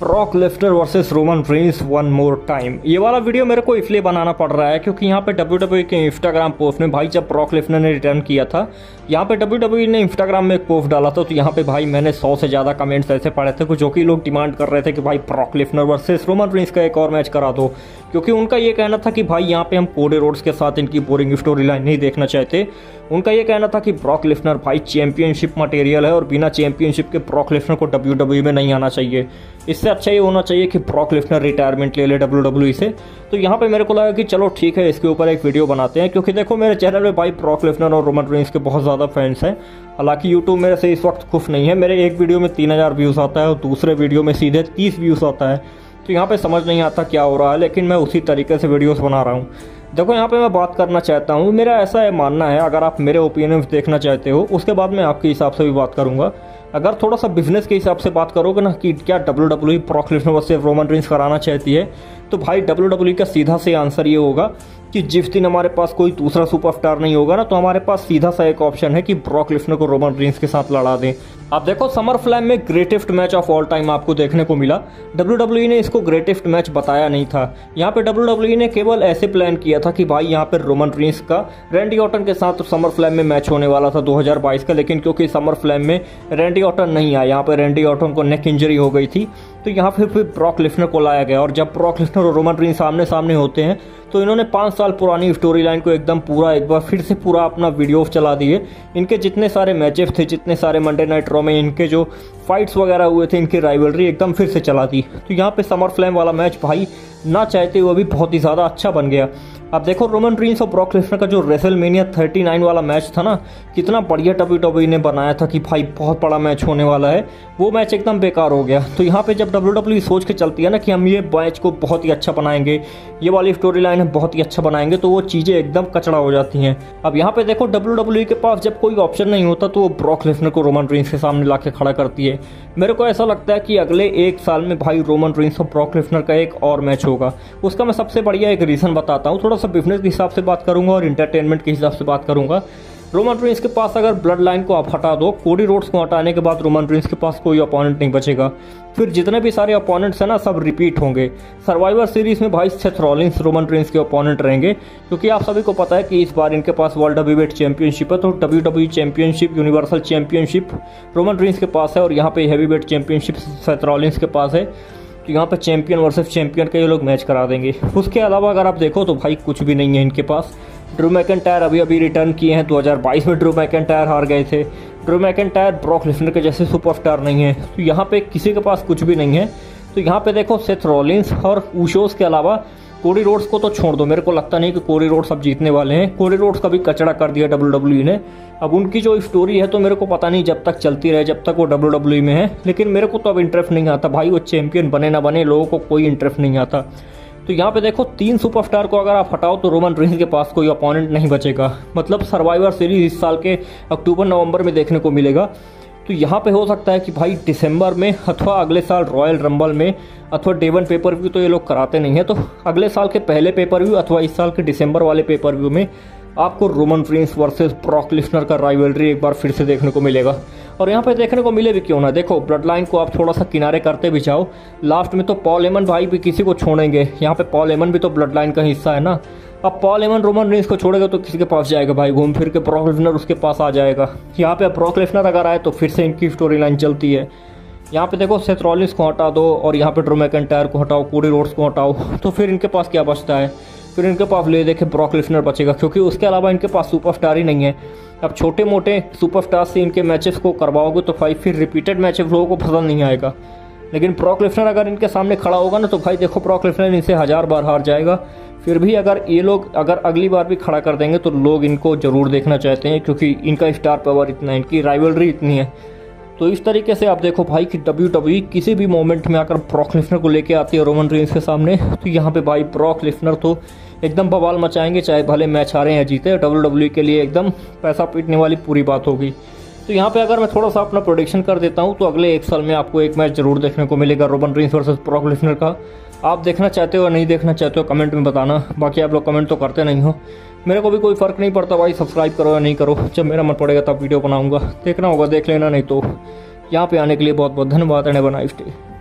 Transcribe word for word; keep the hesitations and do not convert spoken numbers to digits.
Brock Lesnar versus Roman Reigns one more time. ये वाला video मेरे को इसलिए बनाना पड़ रहा है क्योंकि यहाँ पे डब्ल्यू डब्ल्यू ई के इंस्टाग्राम पोस्ट में भाई जब ब्रॉक लेसनर ने रिटर्न किया था, यहाँ पे डब्ल्यू डब्ल्यू ई ने इंस्टाग्राम में एक पोस्ट डाला था, तो यहाँ पे भाई मैंने सौ से ज़्यादा कमेंट्स ऐसे पढ़े थे जो कि लोग डिमांड कर रहे थे कि भाई Brock Lesnar versus Roman Reigns का एक और मैच करा दो, क्योंकि उनका ये कहना था कि भाई यहाँ पे हम कोडी रोड्स के साथ इनकी बोरिंग स्टोरी लाइन नहीं देखना चाहते। उनका ये कहना था कि ब्रॉक लेसनर भाई चैंपियनशिप मटेरियल है और बिना चैंपियनशिप के ब्रॉक लेसनर को डब्ल्यू डब्ल्यू ई में नहीं आना चाहिए। इससे अच्छा ये होना चाहिए कि ब्रॉक लेसनर रिटायरमेंट ले ले डब्ल्यू डब्ल्यू ई से। तो यहाँ पे मेरे को लगा कि चलो ठीक है, इसके ऊपर एक वीडियो बनाते हैं, क्योंकि देखो मेरे चैनल में भाई ब्रॉक लेसनर और रोमन रेंस के बहुत ज़्यादा फैंस हैं। हालांकि यूट्यूब मेरे से इस वक्त खुश नहीं है, मेरे एक वीडियो में तीन हज़ार व्यूज़ आता है और दूसरे वीडियो में सीधे तीस व्यूज़ आता है। तो यहाँ पे समझ नहीं आता क्या हो रहा है, लेकिन मैं उसी तरीके से वीडियोस बना रहा हूँ। देखो यहाँ पे मैं बात करना चाहता हूँ, मेरा ऐसा है मानना है, अगर आप मेरे ओपिनियन देखना चाहते हो उसके बाद मैं आपके हिसाब से भी बात करूँगा। अगर थोड़ा सा बिजनेस के हिसाब से बात करोगे ना कि क्या W W E Brock Lesnar versus Roman Reigns कराना चाहती है, तो भाई डब्ल्यू डब्ल्यू ई का सीधा से आंसर ये होगा कि जिस दिन हमारे पास कोई दूसरा सुपरस्टार नहीं होगा ना, तो हमारे पास सीधा सा एक ऑप्शन है कि ब्रॉक लेसनर को रोमन रेंस के साथ लड़ा दें। आप देखो समर स्लैम में greatest match of all time आपको देखने को मिला। डब्ल्यू डब्ल्यू ई ने इसको ग्रेटेस्ट मैच बताया नहीं था। यहाँ पे डब्ल्यू डब्ल्यू ई ने केवल ऐसे प्लान किया था कि भाई यहाँ पे रोमन रेंस का रैंडी ऑर्टन के साथ समर स्लैम में मैच होने वाला था दो हज़ार बाईस का, लेकिन क्योंकि समर स्लैम में रैंडी ऑर्टन नहीं आया, यहाँ पे रैंडी ऑर्टन को नेक इंजरी हो गई थी, तो यहाँ पे फिर ब्रॉक लेसनर को लाया गया। और जब ब्रॉक लेसनर और रोमन रेंस सामने सामने होते हैं तो इन्होंने पाँच साल पुरानी स्टोरी लाइन को एकदम पूरा एक बार फिर से पूरा अपना वीडियो चला दिए। इनके जितने सारे मैचेस थे, जितने सारे मंडे नाइट रॉ में इनके जो फाइट्स वगैरह हुए थे, इनकी राइवलरी एकदम फिर से चला दी। तो यहाँ पे समर स्लैम वाला मैच भाई ना चाहते हुए भी बहुत ही ज़्यादा अच्छा बन गया। अब देखो रोमन रेंस और ब्रॉक लेसनर का जो रेसलमेनिया उनतालीस वाला मैच था ना, कितना बढ़िया डब्ल्यू डब्ल्यू ई ने बनाया था कि भाई बहुत बड़ा मैच होने वाला है, वो मैच एकदम बेकार हो गया। तो यहाँ पे जब डब्ल्यू डब्ल्यू ई सोच के चलती है ना कि हम ये मैच को बहुत ही अच्छा बनाएंगे, ये वाली स्टोरी लाइन हम बहुत ही अच्छा बनाएंगे, तो वो चीज़ें एकदम कचड़ा हो जाती हैं। अब यहाँ पे देखो डब्ल्यू डब्ल्यू ई के पास जब कोई ऑप्शन नहीं होता तो वो ब्रॉक लेसनर को रोमन रेंस के सामने ला के खड़ा करती है। मेरे को ऐसा लगता है कि अगले एक साल में भाई रोमन रेंस और ब्रॉक लेसनर का एक और मैच होगा। उसका मैं सबसे बढ़िया एक रीज़न बताता हूँ, थोड़ा सा बिजनेस के हिसाब से बात करूंगा और इंटरटेनमेंट के हिसाब से बात करूंगा। रोमन रेंस के पास अगर ब्लड लाइन को आप हटा दो, कोडी रोड्स को हटाने के बाद रोमन रेंस के पास कोई अपोनेंट नहीं बचेगा। फिर जितने भी सारे अपोनेंट्स हैं ना, सब रिपीट होंगे। सर्वाइवर सीरीज में भाई सेथ रॉलिंस रोमन रेंस के अपोनेंट रहेंगे, क्योंकि आप सभी को पता है कि इस बार इनके पास वर्ल्ड हेवीवेट चैंपियनशिप है। तो W W E championship, universal championship Roman Reigns के पास है और यहाँ पे हैवीवेट चैंपियनशिप सेथ रॉलिंस के पास है। तो यहाँ पे चैंपियन वर्सेस चैंपियन का ये लोग मैच करा देंगे। उसके अलावा अगर आप देखो तो भाई कुछ भी नहीं है इनके पास। ड्रू मैकिंटायर अभी अभी रिटर्न किए हैं, दो हज़ार बाईस में ड्रू मैकिंटायर हार गए थे। ड्रू मैकिंटायर ब्रॉक लेसनर के जैसे सुपरस्टार नहीं है, तो यहाँ पे किसी के पास कुछ भी नहीं है। तो यहाँ पे देखो सेथ रॉलिंस और उशोस के अलावा कोडी रोड्स को तो छोड़ दो, मेरे को लगता नहीं कि कोडी रोड्स अब जीतने वाले हैं। कोडी रोड्स का भी कचड़ा कर दिया डब्ल्यू डब्ल्यू ई ने। अब उनकी जो स्टोरी है तो मेरे को पता नहीं डब तक चलती रहे, जब तक वो डब्ल्यू डब्ल्यू ई में है, लेकिन मेरे को तो अब इंटरेस्ट नहीं आता भाई, वो चैंपियन बने ना बने, लोगों को कोई इंटरेस्ट नहीं आता। तो यहाँ पे देखो तीन सुपरस्टार को अगर आप हटाओ तो रोमन रेंस के पास कोई अपोनेंट नहीं बचेगा। मतलब सर्वाइवर सीरीज इस साल के अक्टूबर नवंबर में देखने को मिलेगा। तो यहाँ पे हो सकता है कि भाई दिसंबर में अथवा अगले साल रॉयल रंबल में अथवा डेवन पेपर व्यू तो ये लोग कराते नहीं है, तो अगले साल के पहले पेपर व्यू अथवा इस साल के दिसंबर वाले पेपर व्यू में आपको Roman Reigns versus Brock Lesnar का राइवलरी एक बार फिर से देखने को मिलेगा। और यहाँ पे देखने को मिले भी क्यों ना, देखो ब्लड लाइन को आप थोड़ा सा किनारे करते भी जाओ, लास्ट में तो पॉल एमन भाई भी किसी को छोड़ेंगे। यहाँ पे पॉल एमन भी तो ब्लड लाइन का हिस्सा है ना। अब पॉल एमन रोमन रेंस को छोड़ेगा तो किसी के पास जाएगा भाई, घूम फिर के ब्रॉक लेसनर उसके पास आ जाएगा। यहाँ पे ब्रॉक लेसनर अगर आए तो फिर से इनकी स्टोरी लाइन चलती है। यहाँ पे देखो सेथ रॉलिंस को हटा दो और यहाँ पे ड्रू मैकिंटायर को हटाओ, कोडी रोड्स को हटाओ, तो फिर इनके पास क्या बचता है? फिर इनके पास ले देखे ब्रॉक लेसनर बचेगा, क्योंकि उसके अलावा इनके पास सुपरस्टार ही नहीं है। अब छोटे मोटे सुपरस्टार से इनके मैचेस को करवाओगे तो भाई फिर रिपीटेड मैचेस लोगों को पसंद नहीं आएगा। लेकिन ब्रॉक लेसनर अगर इनके सामने खड़ा होगा ना, तो भाई देखो ब्रॉक लेसनर इनसे हज़ार बार हार जाएगा। फिर भी अगर ये लोग अगर अगली बार भी खड़ा कर देंगे तो लोग इनको ज़रूर देखना चाहते हैं, क्योंकि इनका स्टार पावर इतना है, इनकी राइवलरी इतनी है। तो इस तरीके से आप देखो भाई कि डब्ल्यू डब्ल्यू ई किसी भी मोमेंट में आकर ब्रॉक लेसनर को लेके आती है रोमन रेंस के सामने, तो यहाँ पे भाई ब्रॉक लेसनर तो एकदम बवाल मचाएंगे, चाहे भले मैच हारे या जीते। डब्ल्यू डब्ल्यू ई के लिए एकदम पैसा पीटने वाली पूरी बात होगी। तो यहाँ पे अगर मैं थोड़ा सा अपना प्रोडिक्शन कर देता हूँ तो अगले एक साल में आपको एक मैच जरूर देखने को मिलेगा Roman Reigns versus Brock Lesnar का। आप देखना चाहते हो या नहीं देखना चाहते हो कमेंट में बताना। बाकी आप लोग कमेंट तो करते नहीं हो, मेरे को भी कोई फ़र्क नहीं पड़ता भाई, सब्सक्राइब करो या नहीं करो, जब मेरा मन पड़ेगा तब वीडियो बनाऊंगा। देखना होगा देख लेना, नहीं तो यहाँ पे आने के लिए बहुत बहुत धन्यवाद। And have a nice day.